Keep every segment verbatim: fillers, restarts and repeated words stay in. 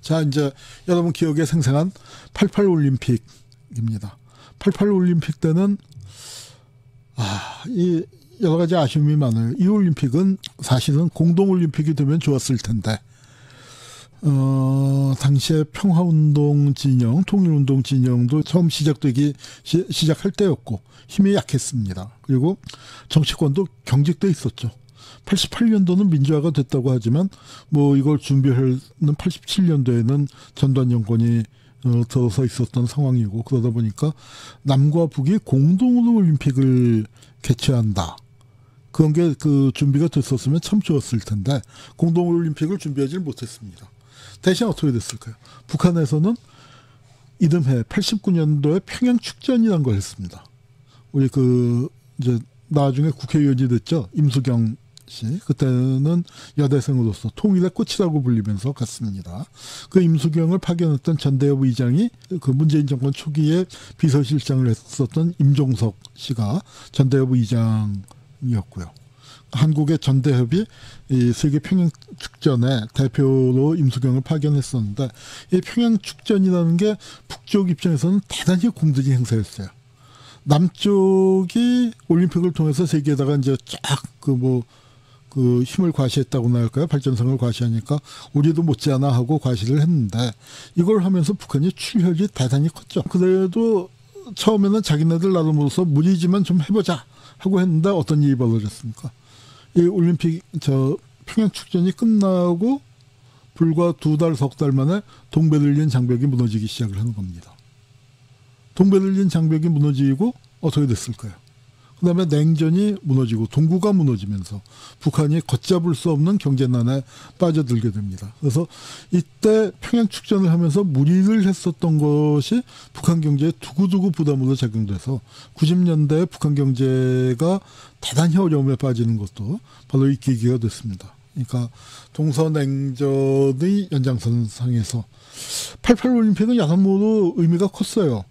자, 이제 여러분 기억에 생생한 팔십팔 올림픽입니다. 팔십팔 올림픽 때는 아, 이 여러 가지 아쉬움이 많아요. 이 올림픽은 사실은 공동올림픽이 되면 좋았을 텐데 어, 당시에 평화운동 진영, 통일운동 진영도 처음 시작되기 시, 시작할 때였고 힘이 약했습니다. 그리고 정치권도 경직돼 있었죠. 팔십팔 년도는 민주화가 됐다고 하지만 뭐 이걸 준비하는 팔십칠 년도에는 전두환 정권이 어, 들어서 있었던 상황이고 그러다 보니까 남과 북이 공동으로 올림픽을 개최한다. 그런 게 그 준비가 됐었으면 참 좋았을 텐데 공동올림픽을 준비하지 못했습니다. 대신 어떻게 됐을까요? 북한에서는 이듬해 팔십구 년도에 평양축전이라는 걸 했습니다. 우리 그 이제 나중에 국회의원이 됐죠. 임수경 씨. 그때는 여대생으로서 통일의 꽃이라고 불리면서 갔습니다. 그 임수경을 파견했던 전대협 의장이 그 문재인 정권 초기에 비서실장을 했었던 임종석 씨가 전대협 의장이었고요. 한국의 전대협이 이 세계 평양축전에 대표로 임수경을 파견했었는데 이 평양축전이라는 게 북쪽 입장에서는 대단히 공들인 행사였어요. 남쪽이 올림픽을 통해서 세계에다가 이제 쫙 그 뭐 그 힘을 과시했다고나 할까요? 발전성을 과시하니까 우리도 못지않아 하고 과시를 했는데 이걸 하면서 북한이 출혈이 대단히 컸죠. 그래도 처음에는 자기네들 나름으로서 무리지만 좀 해보자 하고 했는데 어떤 일이 벌어졌습니까? 이 올림픽 저 평양축전이 끝나고 불과 두 달, 석 달 만에 동베를린 장벽이 무너지기 시작을 하는 겁니다. 동베를린 장벽이 무너지고 어떻게 됐을까요? 그 다음에 냉전이 무너지고 동구가 무너지면서 북한이 걷잡을 수 없는 경제난에 빠져들게 됩니다. 그래서 이때 평양축전을 하면서 무리를 했었던 것이 북한 경제에 두고두고 부담으로 작용돼서 구십 년대에 북한 경제가 대단히 어려움에 빠지는 것도 바로 이 계기가 됐습니다. 그러니까 동서냉전의 연장선상에서 팔십팔 올림픽은 여러모로 의미가 컸어요.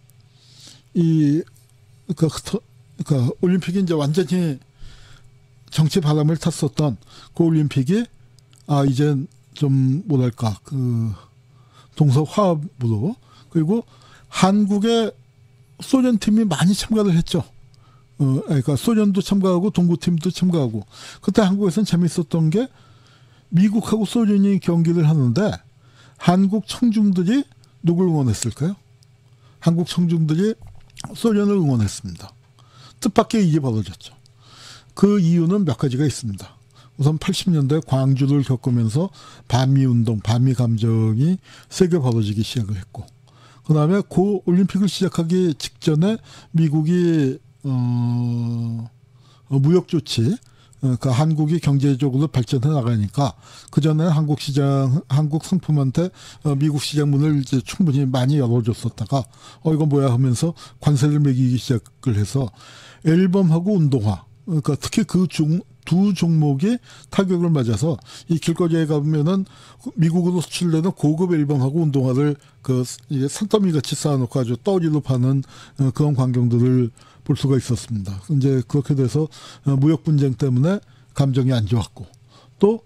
이 그, 그러니까 올림픽이 이제 완전히 정치 바람을 탔었던 그 올림픽이 아 이제 좀 뭐랄까 그 동서 화합으로 그리고 한국의 소련 팀이 많이 참가를 했죠. 어 그러니까 소련도 참가하고 동구 팀도 참가하고 그때 한국에서는 재밌었던 게 미국하고 소련이 경기를 하는데 한국 청중들이 누굴 응원했을까요? 한국 청중들이 소련을 응원했습니다. 뜻밖의 일이 벌어졌죠. 그 이유는 몇 가지가 있습니다. 우선 팔십 년대 광주를 겪으면서 반미운동, 반미감정이 세게 벌어지기 시작을 했고 그 다음에 그 올림픽을 시작하기 직전에 미국이 어, 무역조치 그러니까 한국이 경제적으로 발전해 나가니까 그 전에 한국 시장, 한국 상품한테 미국 시장 문을 이제 충분히 많이 열어줬었다가 어 이거 뭐야 하면서 관세를 매기기 시작을 해서 앨범하고 운동화, 그러니까 특히 그 중 두 종목이 타격을 맞아서 이 길거리에 가면은 미국으로 수출되는 고급 앨범하고 운동화를 그 산더미 같이 쌓아놓고 아주 떠리로 파는 그런 광경들을 볼 수가 있었습니다. 이제 그렇게 돼서 무역 분쟁 때문에 감정이 안 좋았고 또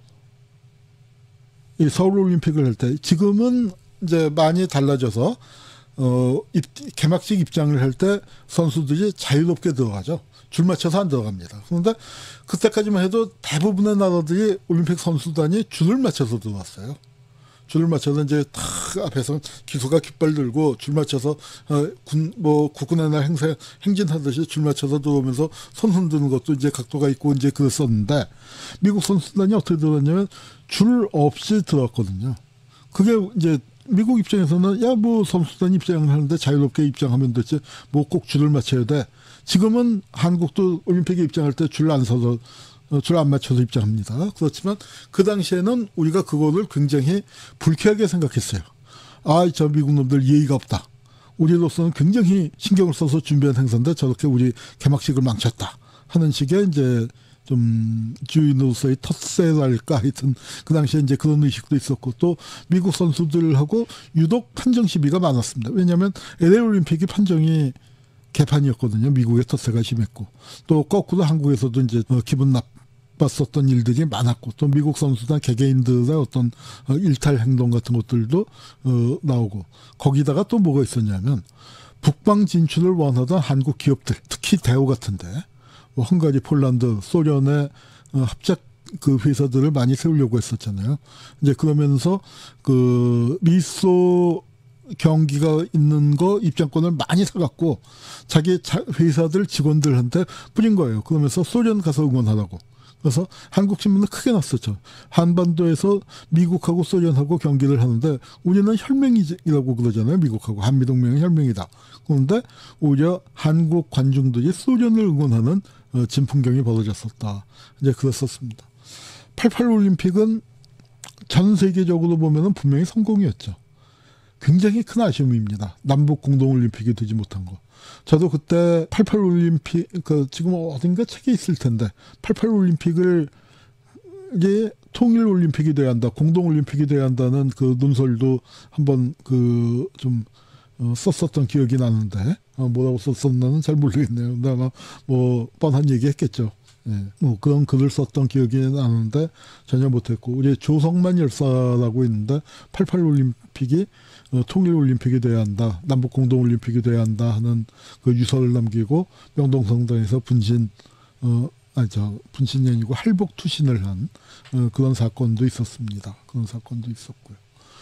이 서울 올림픽을 할 때 지금은 이제 많이 달라져서 어 입, 개막식 입장을 할 때 선수들이 자유롭게 들어가죠. 줄 맞춰서 안 들어갑니다. 그런데 그때까지만 해도 대부분의 나라들이 올림픽 선수단이 줄을 맞춰서 들어왔어요. 줄을 맞춰서 이제 탁 앞에서 기수가 깃발 들고 줄 맞춰서 어, 군, 뭐 국군의 날 행사 행진하듯이 줄 맞춰서 들어오면서 손 흔드는 것도 이제 각도가 있고 이제 그랬었는데 미국 선수단이 어떻게 들어왔냐면 줄 없이 들어왔거든요. 그게 이제 미국 입장에서는 야 뭐 선수단 입장을 하는데 자유롭게 입장하면 되지 뭐 꼭 줄을 맞춰야 돼. 지금은 한국도 올림픽에 입장할 때 줄 안 서서 줄 안 맞춰서 입장합니다. 그렇지만 그 당시에는 우리가 그거를 굉장히 불쾌하게 생각했어요. 아, 저 미국 놈들 예의가 없다. 우리로서는 굉장히 신경을 써서 준비한 행사인데 저렇게 우리 개막식을 망쳤다 하는 식의 이제 좀 주인으로서의 텃세랄까 하여튼 그 당시에 이제 그런 의식도 있었고 또 미국 선수들하고 유독 판정 시비가 많았습니다. 왜냐하면 엘에이 올림픽이 판정이 개판이었거든요. 미국의 텃세가 심했고 또 거꾸로 한국에서도 이제 기분 봤었던 일들이 많았고 또 미국 선수단 개개인들의 어떤 일탈 행동 같은 것들도 어, 나오고 거기다가 또 뭐가 있었냐면 북방 진출을 원하던 한국 기업들 특히 대우 같은데 뭐 헝가리, 폴란드, 소련의 어, 합작 그 회사들을 많이 세우려고 했었잖아요. 이제 그러면서 그 미소 경기가 있는 거 입장권을 많이 사갖고 자기 회사들 직원들한테 뿌린 거예요. 그러면서 소련 가서 응원하라고. 그래서 한국 신문은 크게 났었죠. 한반도에서 미국하고 소련하고 경기를 하는데 우리는 혈맹이라고 그러잖아요. 미국하고 한미동맹은 혈맹이다. 그런데 오히려 한국 관중들이 소련을 응원하는 진풍경이 벌어졌었다. 이제 그랬었습니다. 팔십팔 올림픽은 전 세계적으로 보면은 분명히 성공이었죠. 굉장히 큰 아쉬움입니다. 남북 공동올림픽이 되지 못한 거. 저도 그때 팔십팔 올림픽, 그 지금 어딘가 책에 있을 텐데 팔십팔 올림픽을 이제 통일 올림픽이 돼야 한다, 공동 올림픽이 돼야 한다는 그 논설도 한번 그 좀 어, 썼었던 기억이 나는데 어, 뭐라고 썼었나는 잘 모르겠네요. 근데 아마 뭐 뻔한 얘기 했겠죠. 예, 뭐 그런 글을 썼던 기억이 나는데 전혀 못했고 우리 조성만 열사라고 있는데 팔십팔 올림픽이 어, 통일 올림픽이 돼야 한다, 남북 공동 올림픽이 돼야 한다 하는 그 유서를 남기고 명동성당에서 분신 어 아니 저 분신이 아니고 할복 투신을 한 어, 그런 사건도 있었습니다. 그런 사건도 있었고요.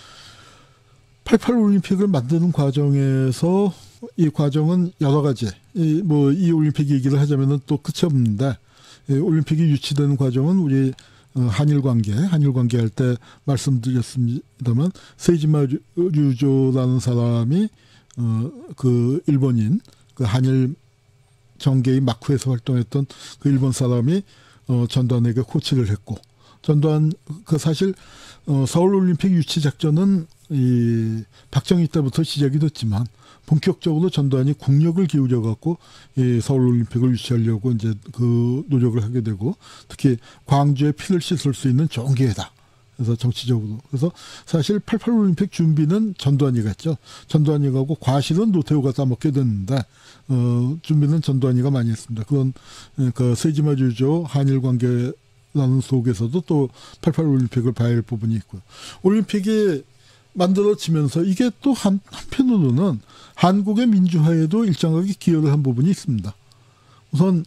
팔십팔 올림픽을 만드는 과정에서 이 과정은 여러 가지 이 뭐 이 올림픽 얘기를 하자면은 또 끝이 없는데 이 올림픽이 유치되는 과정은 우리 한일 관계, 한일 관계 할 때 말씀드렸습니다만 세이지마 류조라는 사람이 어 그 일본인 그 한일 정계의 마쿠에서 활동했던 그 일본 사람이 어 전두환에게 코치를 했고 전두환 그 사실 어 서울 올림픽 유치 작전은 이 박정희 때부터 시작이 됐지만 본격적으로 전두환이 국력을 기울여 갖고 이 서울 올림픽을 유치하려고 이제 그 노력을 하게 되고 특히 광주에 피를 씻을 수 있는 좋은 기회다. 그래서 정치적으로. 그래서 사실 팔십팔 올림픽 준비는 전두환이가 했죠. 전두환이가 하고 과실은 노태우가 따먹게 됐는데 어, 준비는 전두환이가 많이 했습니다. 그건 그 세이지마 류조 한일 관계라는 속에서도 또 팔십팔 올림픽을 봐야 할 부분이 있고요. 올림픽이 만들어지면서 이게 또 한, 한편으로는 한국의 민주화에도 일정하게 기여를 한 부분이 있습니다. 우선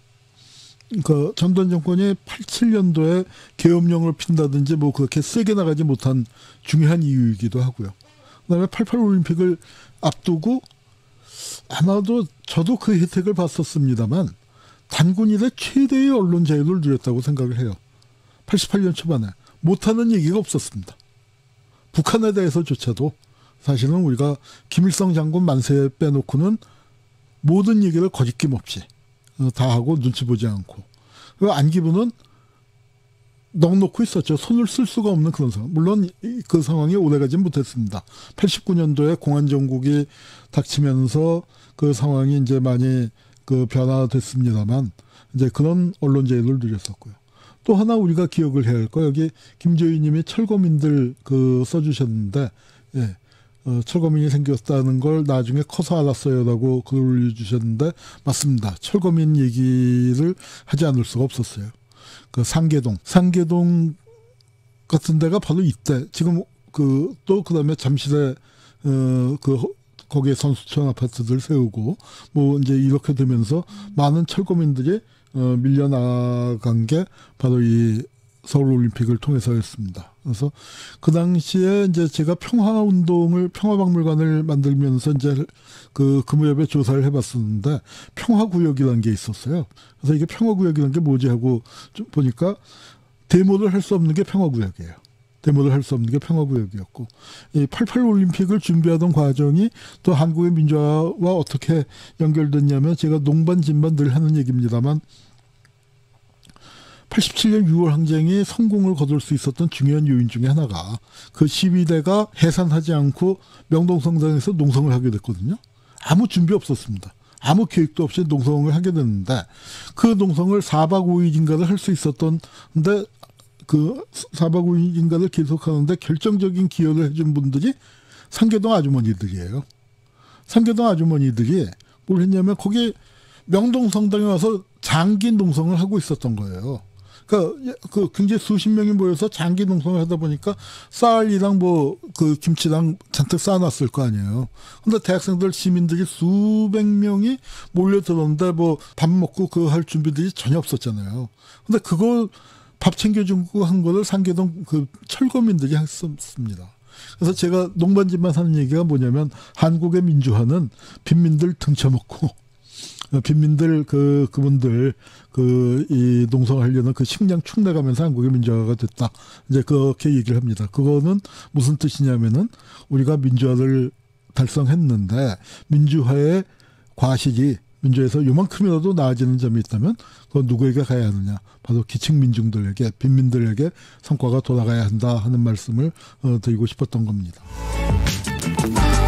그 전두환 정권이 팔십칠 년도에 계엄령을 핀다든지 뭐 그렇게 세게 나가지 못한 중요한 이유이기도 하고요. 그다음에 팔십팔 올림픽을 앞두고 아마도 저도 그 혜택을 봤었습니다만 단군 이래 최대의 언론 자유를 누렸다고 생각을 해요. 팔십팔 년 초반에 못하는 얘기가 없었습니다. 북한에 대해서조차도 사실은 우리가 김일성 장군 만세 빼놓고는 모든 얘기를 거짓낌 없이 다 하고 눈치 보지 않고 안기부는 넉넉히 있었죠. 손을 쓸 수가 없는 그런 상황. 물론 그 상황이 오래가진 못했습니다. 팔십구 년도에 공안정국이 닥치면서 그 상황이 이제 많이 그 변화됐습니다만 이제 그런 언론 자유를 누렸었고요. 또 하나 우리가 기억을 해야 할 거 여기 김조희 님이 철거민들 그 써주셨는데 예, 어, 철거민이 생겼다는 걸 나중에 커서 알았어요라고 글을 올려주셨는데 맞습니다. 철거민 얘기를 하지 않을 수가 없었어요. 그 상계동, 상계동 같은 데가 바로 이때 지금 그 또 그다음에 잠실에 어, 그 거기에 선수촌 아파트들 세우고 뭐 이제 이렇게 되면서 많은 철거민들이 어, 밀려나간 게 바로 이 서울올림픽을 통해서였습니다. 그래서 그 당시에 이제 제가 평화운동을, 평화박물관을 만들면서 이제 그 금호협에 조사를 해봤었는데 평화구역이라는 게 있었어요. 그래서 이게 평화구역이라는 게 뭐지 하고 좀 보니까 데모를 할 수 없는 게 평화구역이에요. 데모를 할 수 없는 게 평화구역이었고 이 팔십팔 올림픽을 준비하던 과정이 또 한국의 민주화와 어떻게 연결됐냐면 제가 농반 진반 늘 하는 얘기입니다만 팔십칠 년 유월 항쟁이 성공을 거둘 수 있었던 중요한 요인 중에 하나가 그 시위대가 해산하지 않고 명동성당에서 농성을 하게 됐거든요. 아무 준비 없었습니다. 아무 계획도 없이 농성을 하게 됐는데 그 농성을 사 박 오 일인가를 할 수 있었던 근데 그 사 박 오 일인가를 계속하는데 결정적인 기여를 해준 분들이 상계동 아주머니들이에요. 상계동 아주머니들이 뭘 했냐면 거기 명동성당에 와서 장기 농성을 하고 있었던 거예요. 그러니까 그 굉장히 수십 명이 모여서 장기 농성을 하다 보니까 쌀이랑 뭐 그 김치랑 잔뜩 쌓아놨을 거 아니에요. 근데 대학생들 시민들이 수백 명이 몰려 들었는데 뭐 밥 먹고 그 할 준비들이 전혀 없었잖아요. 근데 그걸 밥 챙겨주고 한 거를 상계동 그 철거민들이 했었습니다. 그래서 제가 농반집만 사는 얘기가 뭐냐면 한국의 민주화는 빈민들 등쳐먹고 빈민들 그 그분들 그 이 농성하려는 그 식량 축내가면서 한국의 민주화가 됐다. 이제 그렇게 얘기를 합니다. 그거는 무슨 뜻이냐면은 우리가 민주화를 달성했는데 민주화의 과실이 민주화에서 요만큼이라도 나아지는 점이 있다면 그건 누구에게 가야 하느냐? 바로 기층 민중들에게 빈민들에게 성과가 돌아가야 한다 하는 말씀을 어, 드리고 싶었던 겁니다.